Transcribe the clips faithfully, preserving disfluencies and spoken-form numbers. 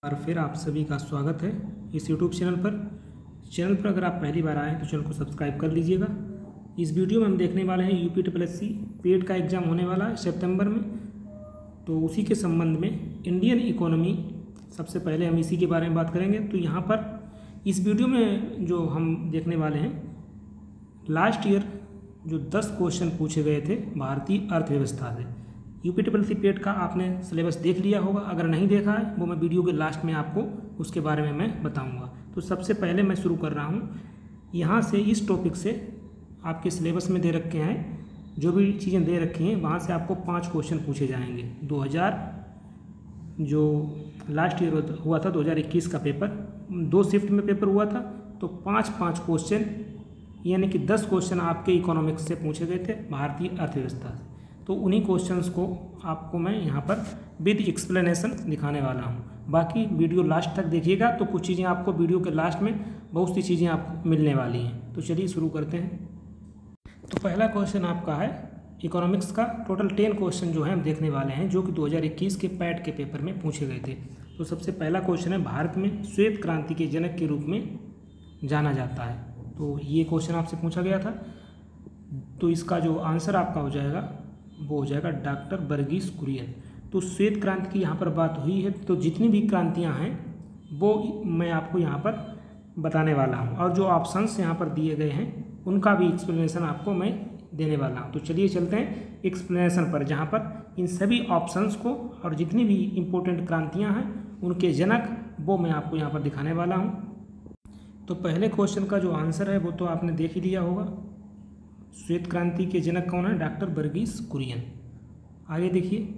और फिर आप सभी का स्वागत है इस यूट्यूब चैनल पर। चैनल पर अगर आप पहली बार आए तो चैनल को सब्सक्राइब कर लीजिएगा। इस वीडियो में हम देखने वाले हैं UP triple S C PET का एग्ज़ाम होने वाला है सितंबर में, तो उसी के संबंध में इंडियन इकोनॉमी सबसे पहले हम इसी के बारे में बात करेंगे। तो यहाँ पर इस वीडियो में जो हम देखने वाले हैं, लास्ट ईयर जो दस क्वेश्चन पूछे गए थे भारतीय अर्थव्यवस्था से, यूपी ट्रिपल सी पेड का आपने सिलेबस देख लिया होगा। अगर नहीं देखा है वो मैं वीडियो के लास्ट में आपको उसके बारे में मैं बताऊंगा। तो सबसे पहले मैं शुरू कर रहा हूँ यहाँ से, इस टॉपिक से आपके सिलेबस में दे रखे हैं, जो भी चीज़ें दे रखी हैं वहाँ से आपको पाँच क्वेश्चन पूछे जाएंगे। दो हज़ार जो लास्ट ईयर हुआ था दो हज़ार इक्कीस का पेपर, दो शिफ्ट में पेपर हुआ था, तो पाँच पाँच क्वेश्चन यानी कि दस क्वेश्चन आपके इकोनॉमिक्स से पूछे गए थे भारतीय अर्थव्यवस्था से। तो उन्हीं क्वेश्चंस को आपको मैं यहाँ पर विद एक्सप्लेनेशन दिखाने वाला हूँ। बाकी वीडियो लास्ट तक देखिएगा, तो कुछ चीज़ें आपको वीडियो के लास्ट में बहुत सी चीज़ें आपको मिलने वाली हैं। तो चलिए शुरू करते हैं। तो पहला क्वेश्चन आपका है इकोनॉमिक्स का। टोटल टेन क्वेश्चन जो है हम देखने वाले हैं, जो कि दो हज़ार इक्कीस के पैट के पेपर में पूछे गए थे। तो सबसे पहला क्वेश्चन है, भारत में श्वेत क्रांति के जनक के रूप में जाना जाता है। तो ये क्वेश्चन आपसे पूछा गया था। तो इसका जो आंसर आपका हो जाएगा वो हो जाएगा डॉक्टर वर्गीस कुरियन। तो श्वेत क्रांति की यहाँ पर बात हुई है, तो जितनी भी क्रांतियाँ हैं वो मैं आपको यहाँ पर बताने वाला हूँ, और जो ऑप्शंस यहाँ पर दिए गए हैं उनका भी एक्सप्लेनेशन आपको मैं देने वाला हूँ। तो चलिए चलते हैं एक्सप्लेनेशन पर, जहाँ पर इन सभी ऑप्शंस को और जितनी भी इम्पोर्टेंट क्रांतियाँ हैं उनके जनक वो मैं आपको यहाँ पर दिखाने वाला हूँ। तो पहले क्वेश्चन का जो आंसर है वो तो आपने देख ही लिया होगा, श्वेत क्रांति के जनक कौन है? डॉक्टर वर्गीस कुरियन। आगे देखिए,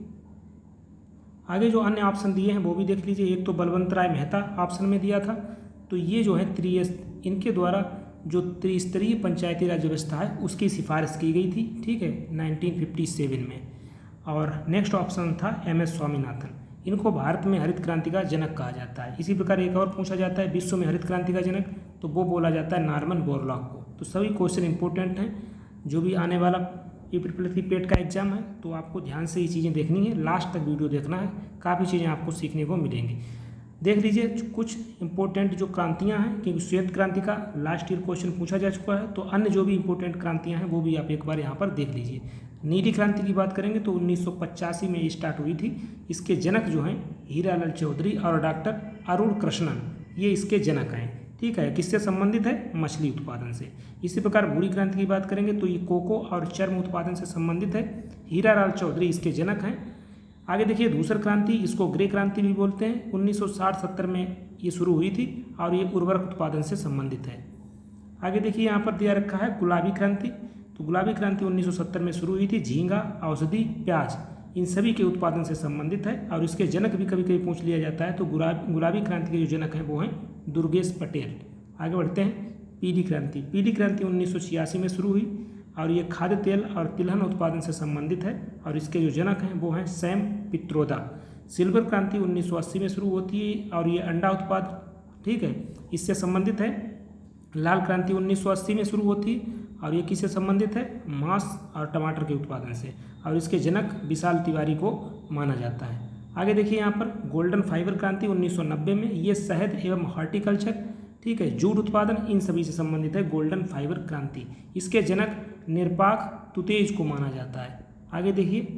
आगे जो अन्य ऑप्शन दिए हैं वो भी देख लीजिए। एक तो बलवंत राय मेहता ऑप्शन में दिया था, तो ये जो है त्रि इनके द्वारा जो त्रिस्तरीय पंचायती राज व्यवस्था है उसकी सिफारिश की गई थी, ठीक है, नाइनटीन फिफ्टी सेवन में। और नेक्स्ट ऑप्शन था एम एस स्वामीनाथन। इनको भारत में हरित क्रांति का जनक कहा जाता है। इसी प्रकार एक और पूछा जाता है विश्व में हरित क्रांति का जनक, तो वो बोला जाता है नॉर्मन बोरलॉग को। तो सभी क्वेश्चन इंपॉर्टेंट हैं, जो भी आने वाला UP triple S C PET का एग्जाम है, तो आपको ध्यान से ये चीज़ें देखनी है, लास्ट तक वीडियो देखना है, काफ़ी चीज़ें आपको सीखने को मिलेंगी। देख लीजिए कुछ इंपॉर्टेंट जो क्रांतियां हैं, क्योंकि श्वेत क्रांति का लास्ट ईयर क्वेश्चन पूछा जा चुका है, तो अन्य जो भी इंपॉर्टेंट क्रांतियां हैं वो भी आप एक बार यहाँ पर देख लीजिए। नीली क्रांति की बात करेंगे तो उन्नीस सौ पचासी में स्टार्ट हुई थी। इसके जनक जो हैं हीरालाल चौधरी और डॉक्टर अरुण कृष्णन, ये इसके जनक हैं, ठीक है। किससे संबंधित है? मछली उत्पादन से। इसी प्रकार भूरी क्रांति की बात करेंगे तो ये कोको और चर्म उत्पादन से संबंधित है। हीरालाल चौधरी इसके जनक हैं। आगे देखिए धूसर क्रांति, इसको ग्रे क्रांति भी बोलते हैं, उन्नीस सौ साठ सत्तर में ये शुरू हुई थी और ये उर्वरक उत्पादन से संबंधित है। आगे देखिए यहाँ पर दिया रखा है गुलाबी क्रांति। तो गुलाबी क्रांति उन्नीस सौ सत्तर में शुरू हुई थी। झींगा, औषधि, प्याज, इन सभी के उत्पादन से संबंधित है, और इसके जनक भी कभी कभी पूछ लिया जाता है। तो गुलाबी गुलाबी क्रांति के जो जनक हैं वो हैं दुर्गेश पटेल। आगे बढ़ते हैं, पीली क्रांति। पीली क्रांति उन्नीस सौ छियासी में शुरू हुई और ये खाद्य तेल और तिलहन उत्पादन से संबंधित है, और इसके जो जनक हैं वो हैं सैम पित्रोदा। सिल्वर क्रांति उन्नीस सौ अस्सी में शुरू होती है और ये अंडा उत्पाद, ठीक है, इससे संबंधित है। लाल क्रांति उन्नीस सौ अस्सी में शुरू होती है और ये किससे संबंधित है? मांस और टमाटर के उत्पादन से, और इसके जनक विशाल तिवारी को माना जाता है। आगे देखिए यहाँ पर गोल्डन फाइबर क्रांति उन्नीस सौ नब्बे में, ये शहद एवं हॉर्टिकल्चर, ठीक है, जूट उत्पादन, इन सभी से संबंधित है गोल्डन फाइबर क्रांति। इसके जनक निरपाक तुतेज को माना जाता है। आगे देखिए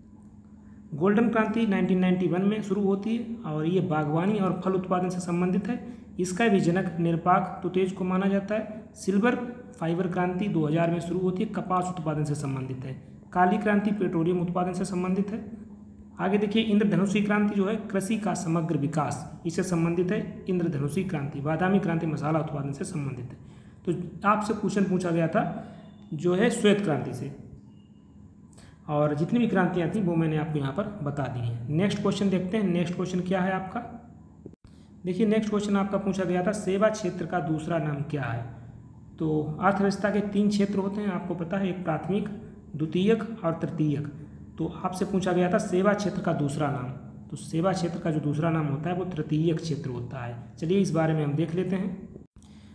गोल्डन क्रांति नाइनटीन नाइंटी वन में शुरू होती है और ये बागवानी और फल उत्पादन से संबंधित है। इसका भी जनक निरपाक तुतेज को माना जाता है। सिल्वर फाइबर क्रांति दो हज़ार में शुरू होती है, कपास उत्पादन से संबंधित है। काली क्रांति पेट्रोलियम उत्पादन से संबंधित है। आगे देखिए इंद्रधनुषी क्रांति जो है कृषि का समग्र विकास, इससे संबंधित है। इंद्रधनुषी क्रांति, बादामी क्रांति मसाला उत्पादन से संबंधित है। तो आपसे क्वेश्चन पूछा गया था जो है श्वेत क्रांति से, और जितनी भी क्रांतियाँ थी वो मैंने आपको यहाँ पर बता दी हैं। नेक्स्ट क्वेश्चन देखते हैं। नेक्स्ट क्वेश्चन क्या है आपका? देखिए नेक्स्ट क्वेश्चन आपका पूछा गया था सेवा क्षेत्र का दूसरा नाम क्या है? तो अर्थव्यवस्था के तीन क्षेत्र होते हैं, आपको पता है, एक प्राथमिक, द्वितीयक और तृतीयक। तो आपसे पूछा गया था सेवा क्षेत्र का दूसरा नाम। तो सेवा क्षेत्र का जो दूसरा नाम होता है वो तृतीयक क्षेत्र होता है। चलिए इस बारे में हम देख लेते हैं।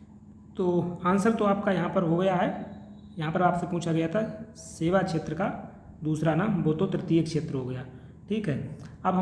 तो आंसर तो आपका यहाँ पर हो गया है। यहाँ पर आपसे पूछा गया था सेवा क्षेत्र का दूसरा नाम, वो तो तृतीयक क्षेत्र हो गया, ठीक है। अब हम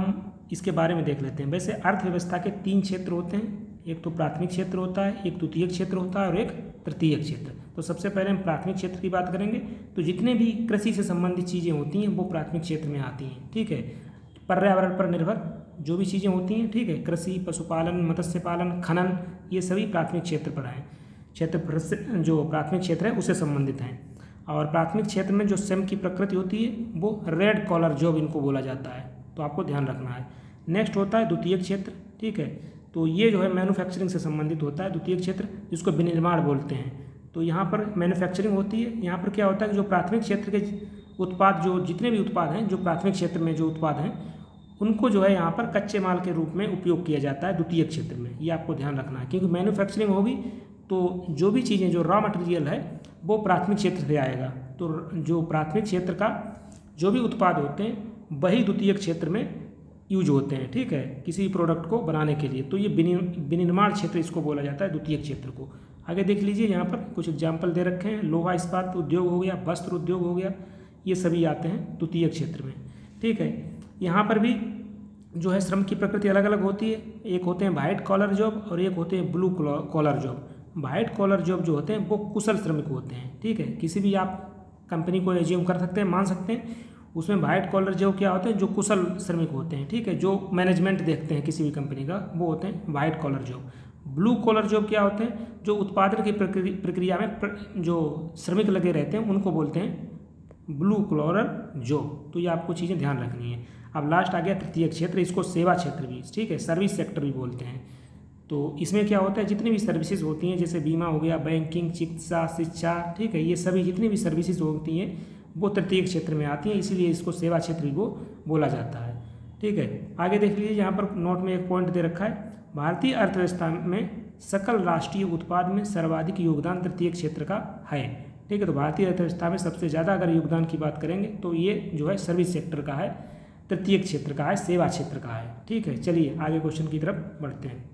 इसके बारे में देख लेते हैं। वैसे अर्थव्यवस्था के तीन क्षेत्र होते हैं, एक तो प्राथमिक क्षेत्र होता है, एक द्वितीयक क्षेत्र होता है और एक तृतीयक क्षेत्र। तो सबसे पहले हम प्राथमिक क्षेत्र की बात करेंगे। तो जितने भी कृषि से संबंधित चीज़ें होती हैं वो प्राथमिक क्षेत्र में आती हैं, ठीक है। पर्यावरण पर निर्भर जो भी चीज़ें होती हैं, ठीक है, कृषि, पशुपालन, मत्स्य पालन, खनन, ये सभी प्राथमिक क्षेत्र पर आए क्षेत्र से जो प्राथमिक क्षेत्र है उससे संबंधित हैं। और प्राथमिक क्षेत्र में जो श्रम की प्रकृति होती है वो रेड कॉलर जॉब इनको बोला जाता है, तो आपको ध्यान रखना है। नेक्स्ट होता है द्वितीयक क्षेत्र, ठीक है। तो ये जो है मैन्युफैक्चरिंग से संबंधित होता है द्वितीयक क्षेत्र, जिसको विनिर्माण बोलते हैं। तो यहाँ पर मैन्युफैक्चरिंग होती है। यहाँ पर क्या होता है कि जो प्राथमिक क्षेत्र के उत्पाद, जो जितने भी उत्पाद हैं, जो प्राथमिक क्षेत्र में जो उत्पाद हैं, उनको जो है यहाँ पर कच्चे माल के रूप में उपयोग किया जाता है द्वितीयक क्षेत्र में। ये आपको ध्यान रखना है, क्योंकि मैन्युफैक्चरिंग होगी तो जो भी चीज़ें, जो रॉ मटेरियल है वो प्राथमिक क्षेत्र से आएगा। तो जो प्राथमिक क्षेत्र का जो भी उत्पाद होते हैं वही द्वितीयक क्षेत्र में यूज होते हैं, ठीक है, किसी प्रोडक्ट को बनाने के लिए। तो ये विनिर्माण क्षेत्र इसको बोला जाता है द्वितीयक क्षेत्र को। आगे देख लीजिए, यहाँ पर कुछ एग्जाम्पल दे रखे हैं। लोहा इस्पात उद्योग हो गया, वस्त्र उद्योग हो गया, ये सभी आते हैं द्वितीयक क्षेत्र में, ठीक है। यहाँ पर भी जो है श्रम की प्रकृति अलग अलग होती है। एक होते हैं वाइट कॉलर जॉब और एक होते हैं blue collar job. White collar job जो होते हैं वो कुशल श्रमिक होते हैं, ठीक है। किसी भी आप कंपनी को एज्यूम कर सकते हैं, मान सकते हैं, उसमें वाइट कॉलर जॉब क्या होते हैं, जो कुशल श्रमिक होते हैं, ठीक है, जो मैनेजमेंट देखते हैं किसी भी कंपनी का, वो होते हैं white collar job. Blue collar job क्या होते हैं, जो उत्पादन की प्रक्रिया में प्र, जो श्रमिक लगे रहते हैं उनको बोलते हैं ब्लू कॉलर जॉब। तो ये आपको चीज़ें ध्यान रखनी है। अब लास्ट आ गया तृतीयक क्षेत्र, इसको सेवा क्षेत्र भी, ठीक है, सर्विस सेक्टर भी बोलते हैं। तो इसमें क्या होता है, जितनी भी सर्विसेज होती हैं, जैसे बीमा हो गया, बैंकिंग, चिकित्सा, शिक्षा, ठीक है, ये सभी जितनी भी सर्विसेज होती हैं वो तृतीयक क्षेत्र में आती हैं, इसीलिए इसको सेवा क्षेत्र भी वो बोला जाता है, ठीक है। आगे देख लीजिए, यहाँ पर नोट में एक पॉइंट दे रखा है, भारतीय अर्थव्यवस्था में सकल राष्ट्रीय उत्पाद में सर्वाधिक योगदान तृतीयक क्षेत्र का है, ठीक है। तो भारतीय अर्थव्यवस्था में सबसे ज़्यादा अगर योगदान की बात करेंगे तो ये जो है सर्विस सेक्टर का है, तृतीयक क्षेत्र का है, सेवा क्षेत्र का है, ठीक है। चलिए आगे क्वेश्चन की तरफ बढ़ते हैं।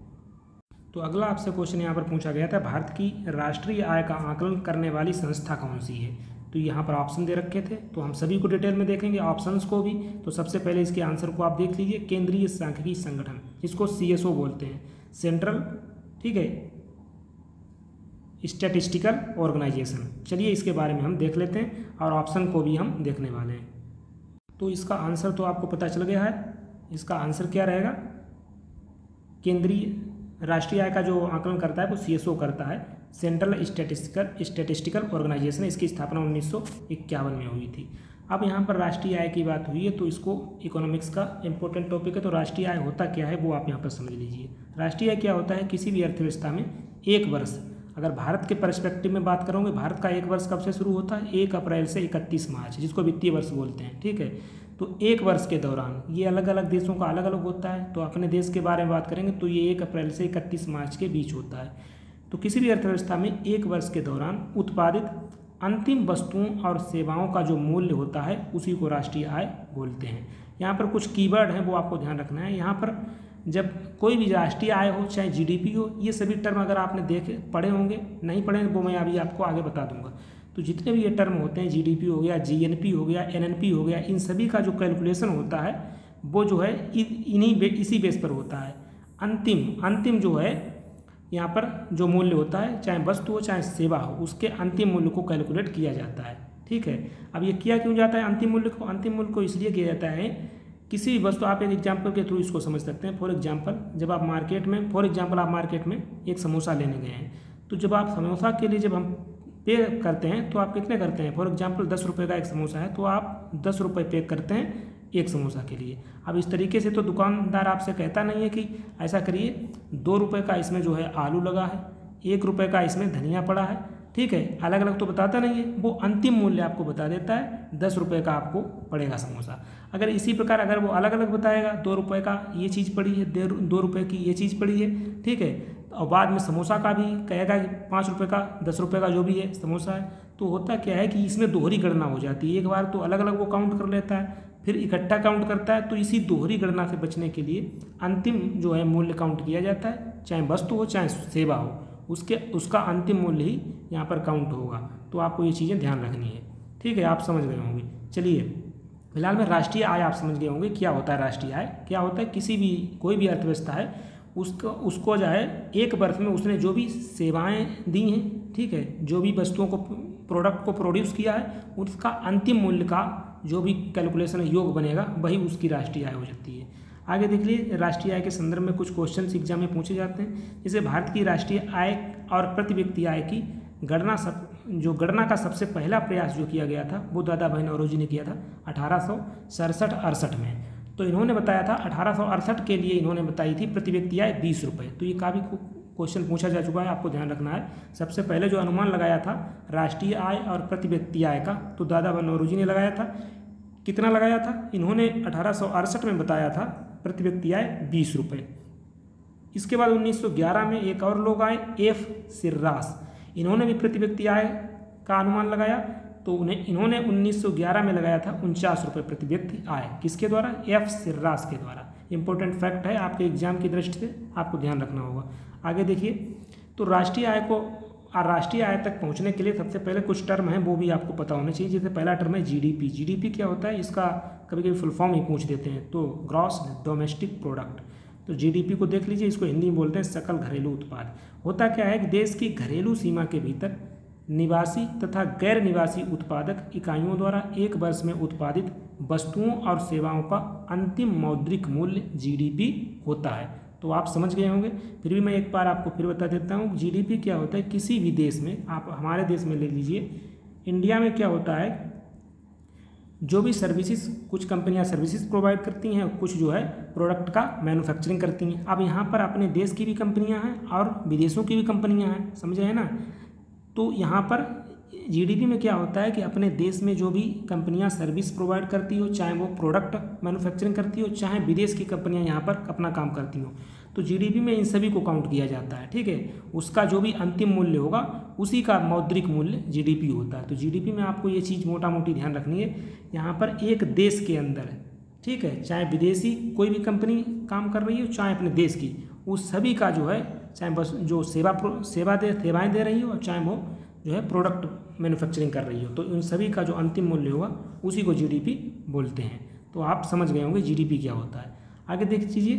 तो अगला आपसे क्वेश्चन यहाँ पर पूछा गया था, भारत की राष्ट्रीय आय का आकलन करने वाली संस्था कौन सी है। तो यहाँ पर ऑप्शन दे रखे थे, तो हम सभी को डिटेल में देखेंगे, ऑप्शंस को भी। तो सबसे पहले इसके आंसर को आप देख लीजिए, केंद्रीय सांख्यिकी संगठन, जिसको सी एस ओ बोलते हैं, सेंट्रल, ठीक है, स्टैटिस्टिकल ऑर्गेनाइजेशन। चलिए इसके बारे में हम देख लेते हैं और ऑप्शन को भी हम देखने वाले हैं। तो इसका आंसर तो आपको पता चल गया है, इसका आंसर क्या रहेगा, केंद्रीय राष्ट्रीय आय का जो आकलन करता है वो सी एस ओ करता है, सेंट्रल स्टैटिस्टिकल स्टैटिस्टिकल ऑर्गेनाइजेशन। इसकी स्थापना उन्नीस सौ इक्यावन में हुई थी। अब यहाँ पर राष्ट्रीय आय की बात हुई है तो इसको इकोनॉमिक्स का इंपॉर्टेंट टॉपिक है। तो राष्ट्रीय आय होता क्या है वो आप यहाँ पर समझ लीजिए। राष्ट्रीय आय क्या होता है, किसी भी अर्थव्यवस्था में एक वर्ष, अगर भारत के पर्सपेक्टिव में बात करोगे, भारत का एक वर्ष कब से शुरू होता है, एक अप्रैल से इकतीस मार्च, जिसको वित्तीय वर्ष बोलते हैं, ठीक है। तो एक वर्ष के दौरान ये अलग अलग देशों का अलग अलग होता है। तो अपने देश के बारे में बात करेंगे तो ये एक अप्रैल से इकतीस मार्च के बीच होता है। तो किसी भी अर्थव्यवस्था में एक वर्ष के दौरान उत्पादित अंतिम वस्तुओं और सेवाओं का जो मूल्य होता है उसी को राष्ट्रीय आय बोलते हैं। यहाँ पर कुछ कीवर्ड हैं वो आपको ध्यान रखना है। यहाँ पर जब कोई भी राष्ट्रीय आय हो चाहे जीडीपी हो, ये सभी टर्म अगर आपने देखे पढ़े होंगे, नहीं पढ़े वो मैं अभी आपको आगे बता दूंगा। तो जितने भी ये टर्म होते हैं, जीडीपी हो गया, जीएनपी हो गया, एनएनपी हो गया, इन सभी का जो कैलकुलेशन होता है वो जो है इन्हीं बे, इसी बेस पर होता है। अंतिम अंतिम जो है यहाँ पर जो मूल्य होता है, चाहे वस्तु हो चाहे सेवा हो, उसके अंतिम मूल्य को कैलकुलेट किया जाता है, ठीक है। अब ये किया क्यों जाता है अंतिम मूल्य को, अंतिम मूल्य को इसलिए किया जाता है, किसी भी वस्तु, आप एक एग्जाम्पल के थ्रू इसको समझ सकते हैं। फॉर एग्जाम्पल जब आप मार्केट में फॉर एग्जाम्पल आप मार्केट में एक समोसा लेने गए हैं, तो जब आप समोसा के लिए जब हम पे करते हैं तो आप कितने करते हैं, फॉर एग्जाम्पल दस रुपये का एक समोसा है तो आप दस रुपये पे करते हैं एक समोसा के लिए। अब इस तरीके से तो दुकानदार आपसे कहता नहीं है कि ऐसा करिए, दो रुपये का इसमें जो है आलू लगा है, एक रुपये का इसमें धनिया पड़ा है, ठीक है, अलग अलग तो बताता नहीं है, वो अंतिम मूल्य आपको बता देता है, दस रुपये का आपको पड़ेगा समोसा। अगर इसी प्रकार अगर वो अलग अलग बताएगा, दो रुपये का ये चीज़ पड़ी है, दो रुपये की ये चीज़ पड़ी है, ठीक है, और बाद में समोसा का भी कहेगा कि पाँच रुपये का, दस रुपये का जो भी है समोसा है, तो होता क्या है कि इसमें दोहरी गणना हो जाती है। एक बार तो अलग अलग वो काउंट कर लेता है, फिर इकट्ठा काउंट करता है। तो इसी दोहरी गणना से बचने के लिए अंतिम जो है मूल्य काउंट किया जाता है, चाहे वस्तु हो चाहे सेवा हो, उसके उसका अंतिम मूल्य ही यहाँ पर काउंट होगा। तो आपको ये चीज़ें ध्यान रखनी है, ठीक है, आप समझ गए होंगे। चलिए फिलहाल में राष्ट्रीय आय आप समझ गए होंगे क्या होता है। राष्ट्रीय आय क्या होता है, किसी भी कोई भी अर्थव्यवस्था है उसको उसको जो है एक वर्ष में उसने जो भी सेवाएं दी हैं, ठीक है, जो भी वस्तुओं को प्रोडक्ट को प्रोड्यूस किया है, उसका अंतिम मूल्य का जो भी कैलकुलेशन योग बनेगा वही उसकी राष्ट्रीय आय हो सकती है। आगे देख लीजिए, राष्ट्रीय आय के संदर्भ में कुछ क्वेश्चन एग्जाम में पूछे जाते हैं। जैसे भारत की राष्ट्रीय आय और प्रति व्यक्ति आय की गणना सब जो गणना का सबसे पहला प्रयास जो किया गया था वो दादा भाई नौरोजी ने किया था अठारह सौ सड़सठ अड़सठ में। तो इन्होंने बताया था अठारह सौ अड़सठ के लिए इन्होंने बताई थी प्रति व्यक्ति आय बीस रुपये। तो ये काफ़ी क्वेश्चन पूछा जा चुका है, आपको ध्यान रखना है। सबसे पहले जो अनुमान लगाया था राष्ट्रीय आय और प्रति व्यक्ति आय का, तो दादा भाई नौरोजी ने लगाया था। कितना लगाया था इन्होंने, अठारह सौ अड़सठ में बताया था प्रति व्यक्ति आय बीस रुपये। इसके बाद उन्नीस सौ ग्यारह में एक और लोग आए, एफ सिर्रास, इन्होंने भी प्रति व्यक्ति आय का अनुमान लगाया। तो उन्हें इन्होंने उन्नीस सौ ग्यारह में लगाया था उनचास रुपये प्रति व्यक्ति आय। किसके द्वारा, एफ सिर्रास के द्वारा। इंपॉर्टेंट फैक्ट है आपके एग्जाम की दृष्टि से, आपको ध्यान रखना होगा। आगे देखिए, तो राष्ट्रीय आय को राष्ट्रीय आय तक पहुंचने के लिए सबसे पहले कुछ टर्म हैं वो भी आपको पता होने चाहिए। जैसे पहला टर्म है जीडीपी। जीडीपी क्या होता है, इसका कभी कभी फुल फॉर्म ही पूछ देते हैं, तो ग्रॉस डोमेस्टिक प्रोडक्ट। तो जीडीपी को देख लीजिए, इसको हिंदी में बोलते हैं सकल घरेलू उत्पाद। होता क्या है कि देश की घरेलू सीमा के भीतर निवासी तथा गैर निवासी उत्पादक इकाइयों द्वारा एक वर्ष में उत्पादित वस्तुओं और सेवाओं का अंतिम मौद्रिक मूल्य जीडीपी होता है। तो आप समझ गए होंगे, फिर भी मैं एक बार आपको फिर बता देता हूँ। जीडीपी क्या होता है, किसी भी देश में, आप हमारे देश में ले लीजिए, इंडिया में क्या होता है, जो भी सर्विसेज, कुछ कंपनियां सर्विसेज प्रोवाइड करती हैं, कुछ जो है प्रोडक्ट का मैन्युफैक्चरिंग करती हैं। अब यहाँ पर अपने देश की भी कंपनियां हैं और विदेशों की भी कंपनियां हैं, समझे है ना। तो यहाँ पर जीडीपी में क्या होता है कि अपने देश में जो भी कंपनियां सर्विस प्रोवाइड करती हो, चाहे वो प्रोडक्ट मैन्युफैक्चरिंग करती हो, चाहे विदेश की कंपनियां यहाँ पर अपना काम करती हो, तो जीडीपी में इन सभी को काउंट किया जाता है, ठीक है। उसका जो भी अंतिम मूल्य होगा उसी का मौद्रिक मूल्य जीडीपी होता है। तो जीडीपी में आपको ये चीज़ मोटा मोटी ध्यान रखनी है। यहाँ पर एक देश के अंदर, ठीक है, चाहे विदेशी कोई भी कंपनी काम कर रही हो, चाहे अपने देश की, उस सभी का जो है, चाहे बस जो सेवा सेवा दे सेवाएँ दे रही हो, चाहे वो जो है प्रोडक्ट मैन्युफैक्चरिंग कर रही हो, तो इन सभी का जो अंतिम मूल्य होगा उसी को जीडीपी बोलते हैं। तो आप समझ गए होंगे जीडीपी क्या होता है। आगे देख लीजिए,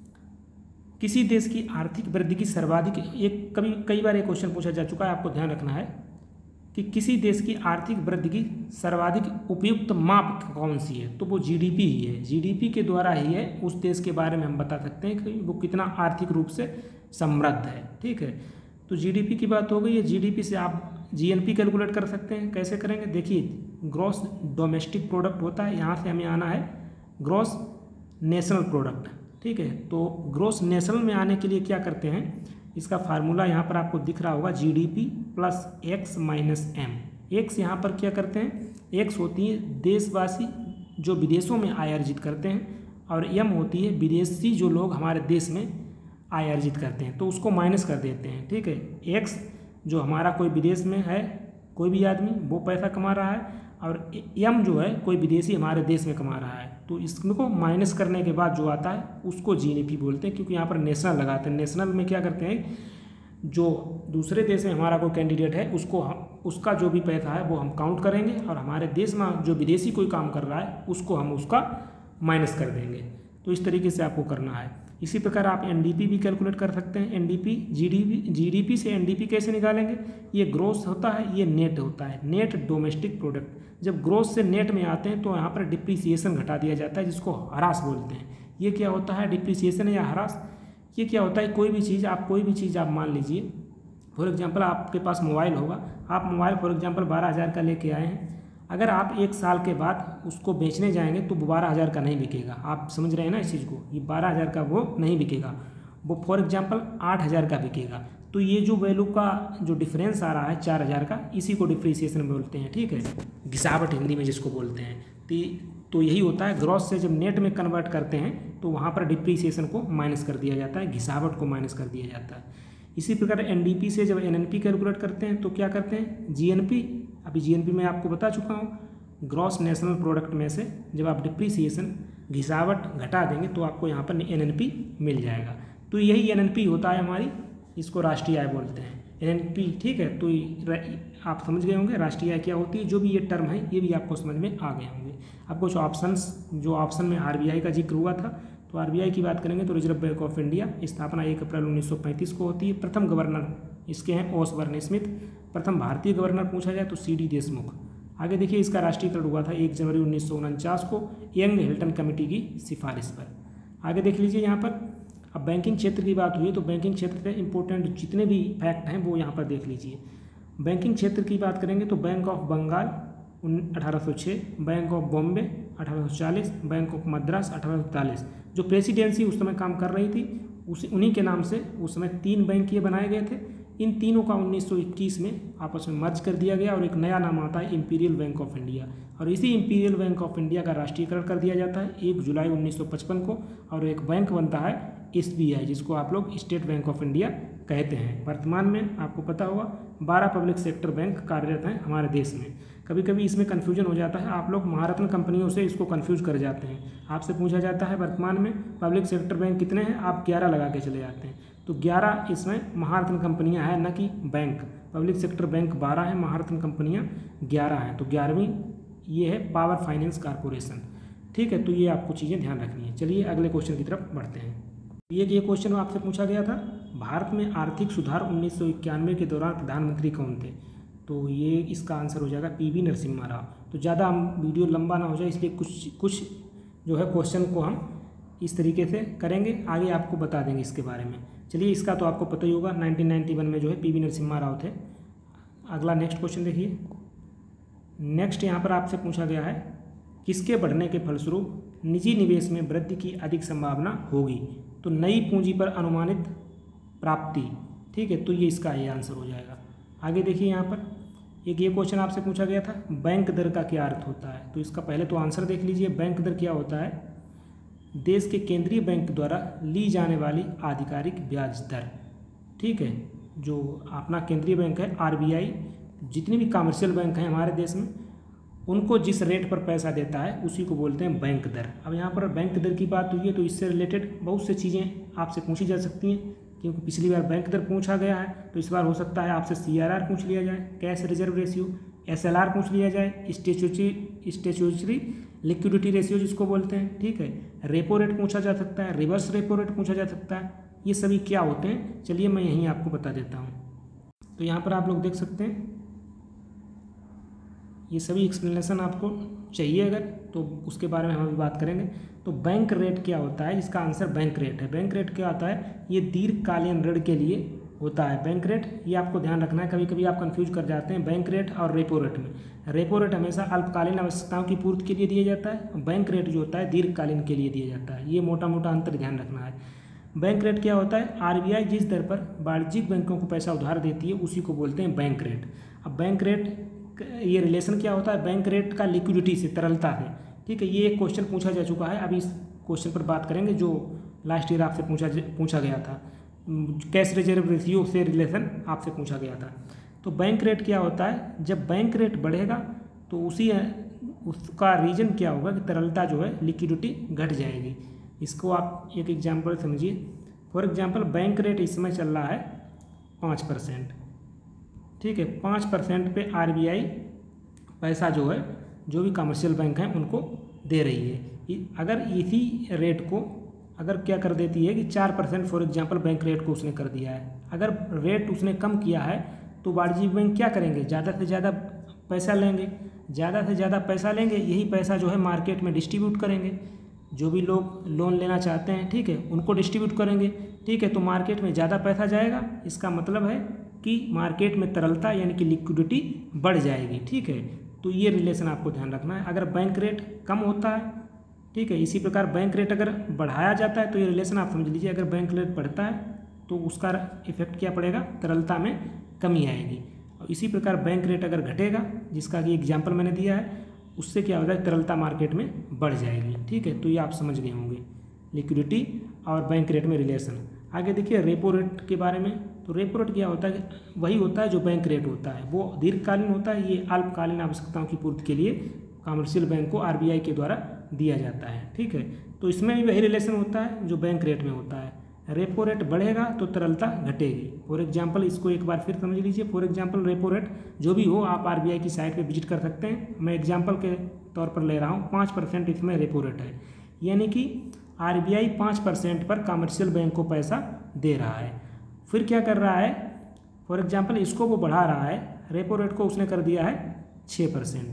किसी देश की आर्थिक वृद्धि की सर्वाधिक, एक कभी कई बार एक क्वेश्चन पूछा जा चुका है, आपको ध्यान रखना है कि किसी देश की आर्थिक वृद्धि की सर्वाधिक उपयुक्त माप कौन सी है, तो वो जीडीपी ही है। जीडीपी के द्वारा ही है उस देश के बारे में हम बता सकते हैं कि वो कितना आर्थिक रूप से समृद्ध है, ठीक है। तो जीडीपी की बात हो गई है। जीडीपी से आप जीएनपी कैलकुलेट कर सकते हैं। कैसे करेंगे, देखिए, ग्रॉस डोमेस्टिक प्रोडक्ट होता है, यहाँ से हमें आना है ग्रॉस नेशनल प्रोडक्ट, ठीक है। तो ग्रॉस नेशनल में आने के लिए क्या करते हैं, इसका फार्मूला यहाँ पर आपको दिख रहा होगा, GDP plus X minus M. X यहाँ पर क्या करते हैं, एक्स होती है देशवासी जो विदेशों में आय अर्जित करते हैं, और एम होती है विदेशी जो लोग हमारे देश में आय अर्जित करते हैं, तो उसको माइनस कर देते हैं, ठीक है। एक्स जो हमारा कोई विदेश में है, कोई भी आदमी वो पैसा कमा रहा है, और एम जो है कोई विदेशी हमारे देश में कमा रहा है, तो इसको माइनस करने के बाद जो आता है उसको जीडीपी बोलते हैं, क्योंकि यहाँ पर नेशनल लगाते हैं। नेशनल में क्या करते हैं, जो दूसरे देश में हमारा कोई कैंडिडेट है उसको हम उसका जो भी पैसा है वो हम काउंट करेंगे, और हमारे देश में जो विदेशी कोई काम कर रहा है उसको हम उसका माइनस कर देंगे। तो इस तरीके से आपको करना है। इसी प्रकार आप एनडीपी भी कैलकुलेट कर सकते हैं। एनडीपी जीडीपी जीडीपी से एनडीपी कैसे निकालेंगे, ये ग्रोथ होता है, ये नेट होता है, नेट डोमेस्टिक प्रोडक्ट। जब ग्रोथ से नेट में आते हैं तो यहाँ पर डिप्रिसिएशन घटा दिया जाता है, जिसको ह्रास बोलते हैं। ये क्या होता है, डिप्रिसिएशन या ह्रास, ये क्या होता है, कोई भी चीज़ आप कोई भी चीज़ आप मान लीजिए, फॉर एग्जांपल आपके पास मोबाइल होगा, आप मोबाइल फॉर एग्जांपल बारह हज़ार का लेके आए हैं, अगर आप एक साल के बाद उसको बेचने जाएंगे तो वो बारह हज़ार का नहीं बिकेगा। आप समझ रहे हैं ना इस चीज़ को, ये बारह हज़ार का वो नहीं बिकेगा, वो फॉर एग्जांपल आठ हज़ार का बिकेगा। तो ये जो वैल्यू का जो डिफरेंस आ रहा है चार हज़ार का, इसी को डिप्रिसिएशन बोलते हैं, ठीक है, घिसावट हिंदी में जिसको बोलते हैं। तो यही होता है, ग्रॉस से जब नेट में कन्वर्ट करते हैं तो वहाँ पर डिप्रिसिएशन को माइनस कर दिया जाता है, घिसावट को माइनस कर दिया जाता है। इसी प्रकार एनडीपी से जब एनएनपी कैलकुलेट करते हैं तो क्या करते हैं, जीएनपी, अभी जीएनपी में आपको बता चुका हूँ, ग्रॉस नेशनल प्रोडक्ट में से जब आप डिप्रिसिएशन घिसावट घटा देंगे तो आपको यहाँ पर एनएनपी मिल जाएगा। तो यही एनएनपी होता है हमारी, इसको राष्ट्रीय आय बोलते हैं। एन एन पी, ठीक है। तो आप समझ गए होंगे राष्ट्रीय आय क्या होती है, जो भी ये टर्म है ये भी आपको समझ में आ गए होंगे। अब कुछ ऑप्शंस, जो ऑप्शन में आर बी आई का जिक्र हुआ था, तो आर बी आई की बात करेंगे तो रिजर्व बैंक ऑफ इंडिया, स्थापना एक अप्रैल उन्नीस सौ पैंतीस को होती है। प्रथम गवर्नर इसके हैं ओसबर्न स्मिथ। प्रथम भारतीय गवर्नर पूछा जाए तो सी डी देशमुख। आगे देखिए, इसका राष्ट्रीयकरण हुआ था एक जनवरी उन्नीस सौ उनचास को यंग हिल्टन कमेटी की सिफारिश पर। आगे देख लीजिए यहाँ पर, अब बैंकिंग क्षेत्र की बात हुई है तो बैंकिंग क्षेत्र से इंपॉर्टेंट जितने भी फैक्ट हैं वो यहाँ पर देख लीजिए। बैंकिंग क्षेत्र की बात करेंगे तो बैंक ऑफ बंगाल अठारह सौ छः, बैंक ऑफ बॉम्बे अठारह सौ चालीस, बैंक ऑफ मद्रास अठारह सौ इकतालीस। जो प्रेसिडेंसी उस समय काम कर रही थी उस उन्हीं के नाम से उस समय तीन बैंक ये बनाए गए थे। इन तीनों का उन्नीस सौ इक्कीस में आपस में मर्ज कर दिया गया और एक नया नाम आता है इंपीरियल बैंक ऑफ इंडिया, और इसी इंपीरियल बैंक ऑफ इंडिया का राष्ट्रीयकरण कर दिया जाता है एक जुलाई उन्नीस सौ पचपन को, और एक बैंक बनता है एस बी आई, जिसको आप लोग स्टेट बैंक ऑफ इंडिया कहते हैं। वर्तमान में आपको पता होगा बारह पब्लिक सेक्टर बैंक कार्यरत हैं हमारे देश में। कभी कभी इसमें कन्फ्यूजन हो जाता है, आप लोग महारत्न कंपनियों से इसको कन्फ्यूज कर जाते हैं। आपसे पूछा जाता है वर्तमान में पब्लिक सेक्टर बैंक कितने हैं, आप ग्यारह लगा के चले जाते हैं, तो ग्यारह इसमें महारत्न कंपनियां हैं, न कि बैंक। पब्लिक सेक्टर बैंक बारह हैं, महारत्न कंपनियां ग्यारह हैं, तो ग्यारहवीं ये है पावर फाइनेंस कॉरपोरेशन, ठीक है। तो ये आपको चीज़ें ध्यान रखनी है। चलिए अगले क्वेश्चन की तरफ बढ़ते हैं। ये ये क्वेश्चन आपसे पूछा गया था, भारत में आर्थिक सुधार उन्नीस सौ इक्यानवे के दौरान प्रधानमंत्री कौन थे, तो ये इसका आंसर हो जाएगा पी वी नरसिम्हा राव। तो ज़्यादा हम वीडियो लंबा ना हो जाए इसलिए कुछ कुछ जो है क्वेश्चन को हम इस तरीके से करेंगे, आगे आपको बता देंगे इसके बारे में। चलिए, इसका तो आपको पता ही होगा, नाइनटीन नाइंटी वन में जो है पी वी नरसिम्हा राव थे। अगला नेक्स्ट क्वेश्चन देखिए। नेक्स्ट यहाँ पर आपसे पूछा गया है, किसके बढ़ने के फलस्वरूप निजी निवेश में वृद्धि की अधिक संभावना होगी, तो नई पूंजी पर अनुमानित प्राप्ति, ठीक है। तो ये इसका ये आंसर हो जाएगा। आगे देखिए यहाँ पर एक ये क्वेश्चन आपसे पूछा गया था, बैंक दर का क्या अर्थ होता है, तो इसका पहले तो आंसर देख लीजिए। बैंक दर क्या होता है, देश के केंद्रीय बैंक द्वारा ली जाने वाली आधिकारिक ब्याज दर, ठीक है। जो अपना केंद्रीय बैंक है आर बी आई, जितने भी कमर्शियल बैंक हैं हमारे देश में, उनको जिस रेट पर पैसा देता है उसी को बोलते हैं बैंक दर। अब यहाँ पर बैंक दर की बात हुई है तो इससे रिलेटेड बहुत सी चीज़ें आपसे पूछी जा सकती हैं, क्योंकि पिछली बार बैंक दर पूछा गया है, तो इस बार हो सकता है आपसे सी आर आर पूछ लिया जाए, cash reserve ratio, S L R पूछ लिया जाए, स्टेचुटरी स्टेचुटरी लिक्विडिटी रेशियो जिसको बोलते हैं, ठीक है। रेपो रेट पूछा जा सकता है, रिवर्स रेपो रेट पूछा जा सकता है। ये सभी क्या होते हैं, चलिए मैं यहीं आपको बता देता हूँ। तो यहाँ पर आप लोग देख सकते हैं, ये सभी एक्सप्लेनेशन आपको चाहिए अगर, तो उसके बारे में हम अभी बात करेंगे। तो बैंक रेट क्या होता है, इसका आंसर बैंक रेट है। बैंक रेट क्या होता है, ये दीर्घकालीन ऋण के लिए होता है बैंक रेट, ये आपको ध्यान रखना है। कभी कभी आप कंफ्यूज कर जाते हैं बैंक रेट और रेपो रेट में। रेपो रेट हमेशा अल्पकालीन आवश्यकताओं की पूर्ति के लिए दिया जाता है, बैंक रेट जो होता है दीर्घकालीन के लिए दिया जाता है। ये मोटा मोटा अंतर ध्यान रखना है। बैंक रेट क्या होता है, आर बी आई जिस दर पर वाणिज्यिक बैंकों को पैसा उधार देती है उसी को बोलते हैं बैंक रेट। अब बैंक रेट ये रिलेशन क्या होता है, बैंक रेट का लिक्विडिटी से, तरलता है, ठीक है। ये एक क्वेश्चन पूछा जा चुका है, अभी इस क्वेश्चन पर बात करेंगे जो लास्ट ईयर आपसे पूछा पूछा गया था, कैश रिजर्व रेशियो से रिलेशन आपसे पूछा गया था। तो बैंक रेट क्या होता है, जब बैंक रेट बढ़ेगा तो उसी उसका रीजन क्या होगा कि तरलता जो है लिक्विडिटी घट जाएगी। इसको आप एक एग्जाम्पल समझिए। फॉर एग्जाम्पल बैंक रेट इस समय चल रहा है पाँच परसेंट, ठीक है। पाँच परसेंट पे आर बी आई पैसा जो है जो भी कमर्शियल बैंक हैं उनको दे रही है। अगर इसी रेट को अगर क्या कर देती है कि चार percent for example bank rate को उसने कर दिया है, अगर रेट उसने कम किया है तो वाणिज्यिक बैंक क्या करेंगे, ज़्यादा से ज़्यादा पैसा लेंगे, ज़्यादा से ज़्यादा पैसा लेंगे, यही पैसा जो है मार्केट में डिस्ट्रीब्यूट करेंगे। जो भी लोग लोन लेना चाहते हैं, ठीक है, उनको डिस्ट्रीब्यूट करेंगे, ठीक है। तो मार्केट में ज़्यादा पैसा जाएगा, इसका मतलब है कि मार्केट में तरलता यानी कि लिक्विडिटी बढ़ जाएगी, ठीक है। तो ये रिलेशन आपको ध्यान रखना है। अगर बैंक रेट कम होता है, ठीक है, इसी प्रकार बैंक रेट अगर बढ़ाया जाता है तो ये रिलेशन आप समझ लीजिए, अगर बैंक रेट बढ़ता है तो उसका इफेक्ट क्या पड़ेगा, तरलता में कमी आएगी। और इसी प्रकार बैंक रेट अगर घटेगा, जिसका कि एग्जाम्पल मैंने दिया है, उससे क्या होगा, तरलता मार्केट में बढ़ जाएगी, ठीक है। तो ये आप समझ गए होंगे लिक्विडिटी और बैंक रेट में रिलेशन। आगे देखिए रेपो रेट के बारे में। तो रेपो रेट क्या होता है, वही होता है जो बैंक रेट होता है, वो दीर्घकालीन होता है, ये अल्पकालीन आवश्यकताओं की पूर्ति के लिए कमर्शियल बैंक को आर बी आई के द्वारा दिया जाता है, ठीक है। तो इसमें भी वही रिलेशन होता है जो बैंक रेट में होता है। रेपो रेट बढ़ेगा तो तरलता घटेगी। फॉर एग्जांपल इसको एक बार फिर समझ लीजिए। फॉर एग्जांपल रेपो रेट जो भी हो आप आरबीआई की साइट पे विजिट कर सकते हैं। मैं एग्जांपल के तौर पर ले रहा हूँ, पाँच परसेंट इसमें रेपो रेट है, यानी कि आरबीआई पाँच परसेंट पर कमर्शियल बैंक को पैसा दे रहा है। फिर क्या कर रहा है, फॉर एग्जांपल इसको वो बढ़ा रहा है, रेपो रेट को उसने कर दिया है छः परसेंट।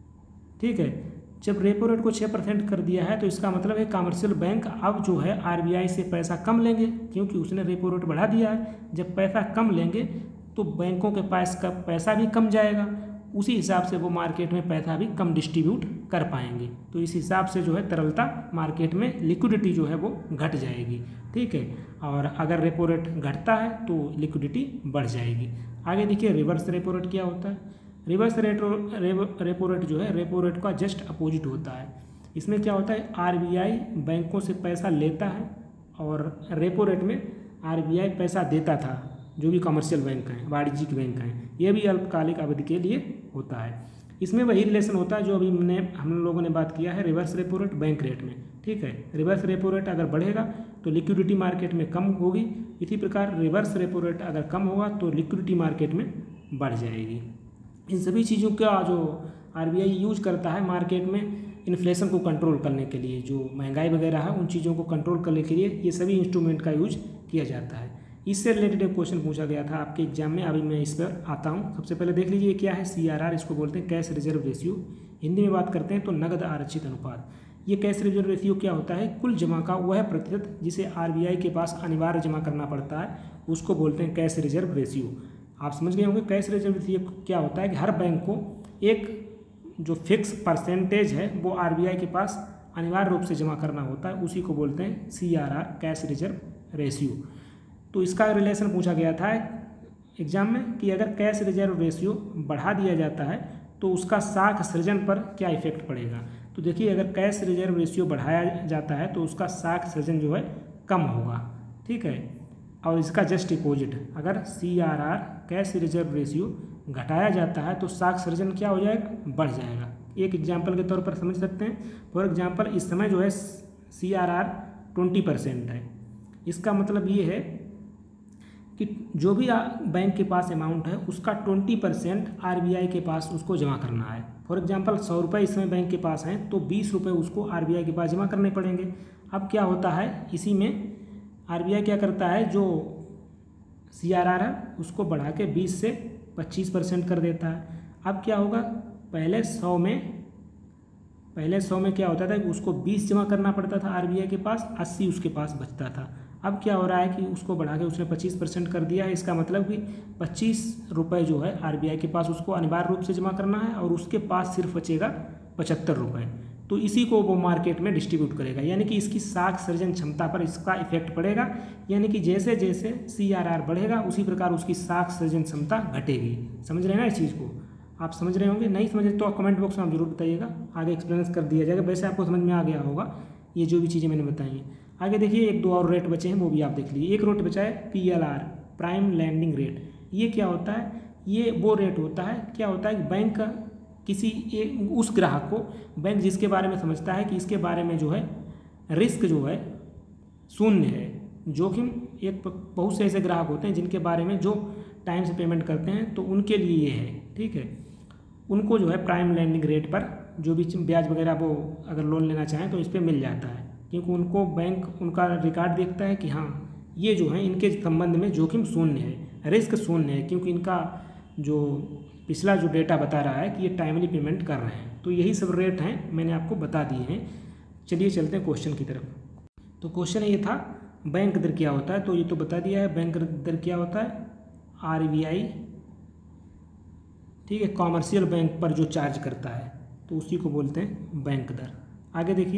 ठीक है, जब रेपो रेट को छः परसेंट कर दिया है तो इसका मतलब है कमर्शियल बैंक अब जो है आरबीआई से पैसा कम लेंगे, क्योंकि उसने रेपो रेट बढ़ा दिया है। जब पैसा कम लेंगे तो बैंकों के पास का पैसा भी कम जाएगा, उसी हिसाब से वो मार्केट में पैसा भी कम डिस्ट्रीब्यूट कर पाएंगे। तो इस हिसाब से जो है तरलता मार्केट में, लिक्विडिटी जो है वो घट जाएगी। ठीक है, और अगर रेपो रेट घटता है तो लिक्विडिटी बढ़ जाएगी। आगे देखिए रिवर्स रेपो रेट क्या होता है। रिवर्स रेटो रेपो रेट जो है रेपो रेट का जस्ट अपोजिट होता है। इसमें क्या होता है, आरबीआई बैंकों से पैसा लेता है और रेपो रेट में आरबीआई पैसा देता था जो भी कमर्शियल बैंक हैं, वाणिज्यिक बैंक हैं, ये भी अल्पकालिक अवधि के लिए होता है। इसमें वही रिलेशन होता है जो अभी हमने हम लोगों ने बात किया है reverse repo rate bank rate में। ठीक है, रिवर्स रेपो रेट अगर बढ़ेगा तो लिक्विडिटी मार्केट में कम होगी, इसी प्रकार रिवर्स रेपो रेट अगर कम होगा तो लिक्विडिटी मार्केट में बढ़ जाएगी। इन सभी चीज़ों का जो आरबीआई यूज करता है मार्केट में इन्फ्लेशन को कंट्रोल करने के लिए, जो महंगाई वगैरह है उन चीज़ों को कंट्रोल करने के लिए ये सभी इंस्ट्रूमेंट का यूज किया जाता है। इससे रिलेटेड एक क्वेश्चन पूछा गया था आपके एग्जाम में, अभी मैं इस पर आता हूँ। सबसे पहले देख लीजिए क्या है सी आर आर, इसको बोलते हैं कैश रिजर्व रेशियो। हिंदी में बात करते हैं तो नगद आरक्षित अनुपात। ये कैश रिजर्व रेशियो क्या होता है, कुल जमा का वह प्रतिशत जिसे आरबीआई के पास अनिवार्य जमा करना पड़ता है उसको बोलते हैं कैश रिजर्व रेशियो। आप समझ गए होंगे कैश रिजर्व रेशियो क्या होता है कि हर बैंक को एक जो फिक्स परसेंटेज है वो आरबीआई के पास अनिवार्य रूप से जमा करना होता है, उसी को बोलते हैं C R R cash reserve ratio. तो इसका रिलेशन पूछा गया था एग्जाम में कि अगर कैश रिजर्व रेशियो बढ़ा दिया जाता है तो उसका साख सृजन पर क्या इफेक्ट पड़ेगा। तो देखिए अगर कैश रिजर्व रेशियो बढ़ाया जाता है तो उसका साख सृजन जो है कम होगा। ठीक है, और इसका जस्ट अपोजिट अगर C R R cash reserve ratio घटाया जाता है तो साख सृजन क्या हो जाएगा, बढ़ जाएगा। एक एग्जांपल के तौर पर समझ सकते हैं। फॉर एग्जांपल इस समय जो है C R R twenty percent है, इसका मतलब ये है कि जो भी बैंक के पास अमाउंट है उसका ट्वेंटी परसेंट आरबीआई के पास उसको जमा करना है। फॉर एग्जांपल सौ रुपये इस समय बैंक के पास हैं तो बीस रुपये उसको आरबीआई के पास जमा करने पड़ेंगे। अब क्या होता है, इसी में आरबीआई क्या करता है, जो सीआरआर है उसको बढ़ा के बीस से पच्चीस परसेंट कर देता है। अब क्या होगा, पहले सौ में पहले सौ में क्या होता था कि उसको बीस जमा करना पड़ता था आरबीआई के पास, अस्सी उसके पास बचता था। अब क्या हो रहा है कि उसको बढ़ा के उसने पच्चीस परसेंट कर दिया है। इसका मतलब कि पच्चीस रुपये जो है आरबीआई के पास उसको अनिवार्य रूप से जमा करना है और उसके पास सिर्फ बचेगा पचहत्तर रुपये। तो इसी को वो मार्केट में डिस्ट्रीब्यूट करेगा, यानी कि इसकी साख सृजन क्षमता पर इसका इफेक्ट पड़ेगा। यानी कि जैसे जैसे सीआरआर बढ़ेगा उसी प्रकार उसकी साख सृजन क्षमता घटेगी। समझ रहे हैं ना इस चीज़ को, आप समझ रहे होंगे। नहीं समझ तो कमेंट बॉक्स में आप जरूर बताइएगा, आगे एक्सप्लेन कर दिया जाएगा। वैसे आपको समझ में आ गया होगा ये जो भी चीज़ें मैंने बताई हैं। आगे देखिए एक दो और रेट बचे हैं वो भी आप देख लीजिए। एक रेट बचा है P L R, prime lending rate. ये क्या होता है, ये वो रेट होता है, क्या होता है कि बैंक का किसी एक उस ग्राहक को, बैंक जिसके बारे में समझता है कि इसके बारे में जो है रिस्क जो है शून्य है, जोखिम एक बहुत से ऐसे ग्राहक होते हैं जिनके बारे में जो टाइम से पेमेंट करते हैं तो उनके लिए ये है। ठीक है, उनको जो है प्राइम लैंडिंग रेट पर जो भी ब्याज वगैरह वो अगर लोन लेना चाहें तो इस पर मिल जाता है, क्योंकि उनको बैंक उनका रिकॉर्ड देखता है कि हाँ ये जो है इनके संबंध में जोखिम शून्य है, रिस्क शून्य है, क्योंकि इनका जो पिछला जो डेटा बता रहा है कि ये टाइमली पेमेंट कर रहे हैं। तो यही सब रेट हैं, मैंने आपको बता दिए हैं। चलिए चलते हैं क्वेश्चन की तरफ। तो क्वेश्चन ये था बैंक दर क्या होता है, तो ये तो बता दिया है बैंक दर क्या होता है, आरबीआई ठीक है कॉमर्शियल बैंक पर जो चार्ज करता है तो उसी को बोलते हैं बैंक दर। आगे देखिए,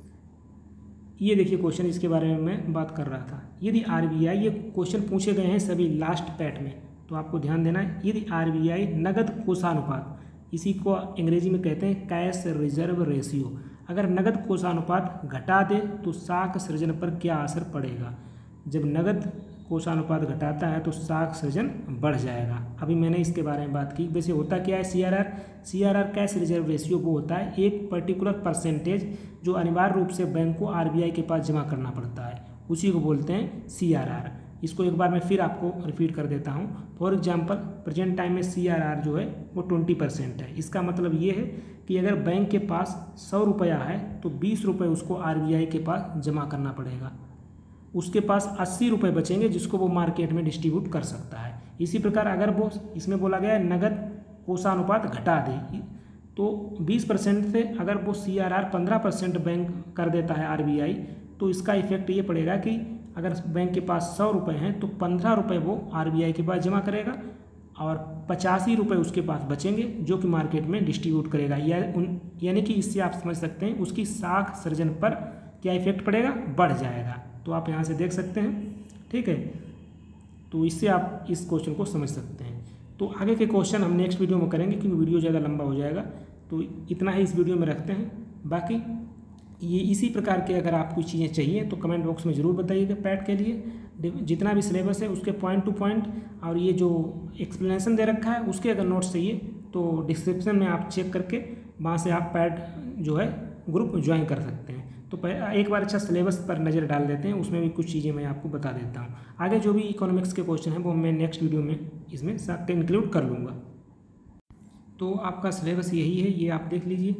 ये देखिए क्वेश्चन इसके बारे में मैं बात कर रहा था। यदि आरबीआई, ये क्वेश्चन पूछे गए हैं सभी लास्ट पैट में तो आपको ध्यान देना है। यदि आरबीआई नगद कोषानुपात, इसी को अंग्रेजी में कहते हैं कैश रिजर्व रेशियो, अगर नगद कोषानुपात घटा दे तो साख सृजन पर क्या असर पड़ेगा। जब नगद कोषानुपात घटाता है तो साख सृजन बढ़ जाएगा। अभी मैंने इसके बारे में बात की। वैसे होता क्या है CRR, CRR cash reserve ratio वो होता है एक पर्टिकुलर परसेंटेज जो अनिवार्य रूप से बैंक को आरबीआई के पास जमा करना पड़ता है, उसी को बोलते हैं सी आर आर। इसको एक बार मैं फिर आपको रिपीट कर देता हूँ। फॉर एग्जांपल प्रेजेंट टाइम में सी आर आर जो है वो ट्वेंटी परसेंट है। इसका मतलब ये है कि अगर बैंक के पास सौ रुपया है तो बीस रुपये उसको आर बी आई के पास जमा करना पड़ेगा। उसके पास अस्सी रुपये बचेंगे जिसको वो मार्केट में डिस्ट्रीब्यूट कर सकता है। इसी प्रकार अगर वो इसमें बोला गया है नगद कोषानुपात घटा दे तो बीस परसेंट से अगर वो सी आर आर पंद्रह परसेंट बैंक कर देता है आर बी आई, तो इसका इफेक्ट ये पड़ेगा कि अगर बैंक के पास सौ रुपये हैं तो पंद्रह रुपये वो आर बी आई के पास जमा करेगा और पचासी रुपये उसके पास बचेंगे जो कि मार्केट में डिस्ट्रीब्यूट करेगा। या उन यानी कि इससे आप समझ सकते हैं उसकी साख सर्जन पर क्या इफेक्ट पड़ेगा, बढ़ जाएगा। तो आप यहाँ से देख सकते हैं, ठीक है। तो इससे आप इस क्वेश्चन को समझ सकते हैं। तो आगे के क्वेश्चन हम नेक्स्ट वीडियो में करेंगे क्योंकि वीडियो ज़्यादा लंबा हो जाएगा। तो इतना ही इस वीडियो में रखते हैं। बाकी ये इसी प्रकार के अगर आपको चीज़ें चाहिए तो कमेंट बॉक्स में ज़रूर बताइएगा। पैट के लिए जितना भी सिलेबस है उसके पॉइंट टू पॉइंट और ये जो एक्सप्लेनेशन दे रखा है उसके अगर नोट्स चाहिए तो डिस्क्रिप्शन में आप चेक करके वहाँ से आप पैट जो है ग्रुप ज्वाइन कर सकते हैं। तो एक बार अच्छा सिलेबस पर नज़र डाल देते हैं, उसमें भी कुछ चीज़ें मैं आपको बता देता हूँ। आगे जो भी इकोनॉमिक्स के क्वेश्चन हैं वो मैं नेक्स्ट वीडियो में इसमें साथ इंक्लूड कर लूँगा। तो आपका सिलेबस यही है, ये आप देख लीजिए।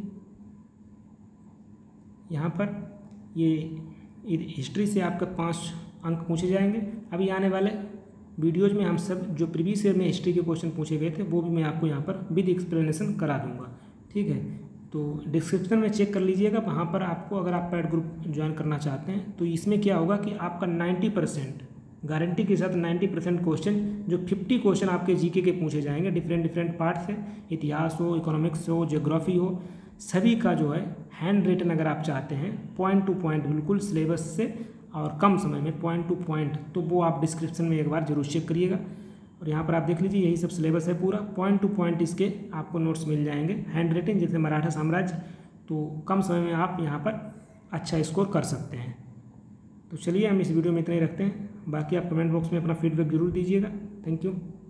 यहाँ पर ये हिस्ट्री से आपके पाँच अंक पूछे जाएंगे। अभी आने वाले वीडियोज़ में हम सब जो प्रीवियस ईयर में हिस्ट्री के क्वेश्चन पूछे गए थे वो भी मैं आपको यहाँ पर विद एक्सप्लेनेशन करा दूँगा, ठीक है। तो डिस्क्रिप्शन में चेक कर लीजिएगा, वहाँ पर आपको अगर आप पैड ग्रुप ज्वाइन करना चाहते हैं तो इसमें क्या होगा कि आपका नाइन्टी परसेंट गारंटी के साथ नाइन्टी परसेंट क्वेश्चन जो फिफ्टी क्वेश्चन आपके जीके के पूछे जाएंगे डिफरेंट डिफरेंट पार्ट से, इतिहास हो, इकोनॉमिक्स हो, ज्योग्राफी हो, सभी का जो है हैंड रिटन अगर आप चाहते हैं पॉइंट टू पॉइंट बिल्कुल सिलेबस से और कम समय में पॉइंट टू पॉइंट, तो वो आप डिस्क्रिप्शन में एक बार जरूर चेक करिएगा। और यहाँ पर आप देख लीजिए यही सब सिलेबस है पूरा, पॉइंट टू पॉइंट इसके आपको नोट्स मिल जाएंगे हैंड रिटन, जैसे मराठा साम्राज्य। तो कम समय में आप यहाँ पर अच्छा स्कोर कर सकते हैं। तो चलिए हम इस वीडियो में इतना ही रखते हैं। बाकी आप कमेंट बॉक्स में अपना फीडबैक जरूर दीजिएगा। Thank you.